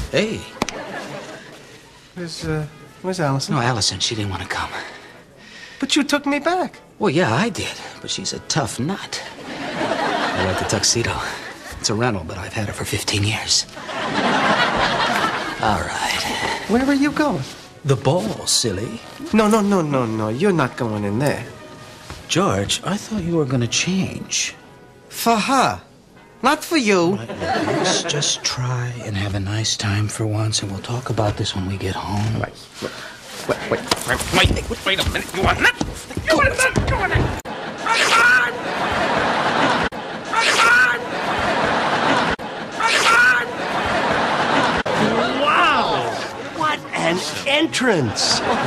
Hey. Where's Allison? No, Allison, she didn't want to come. But you took me back. Well, yeah, I did, but she's a tough nut. I like the tuxedo. It's a rental, but I've had it for 15 years. All right. Where are you going? The ball, silly. No. You're not going in there. George, I thought you were going to change. For her. Not for you. Right, let's just try and have a nice time for once, and we'll talk about this when we get home. Right. Wait a minute. You want that? You want that? You want that? Wow! What an entrance!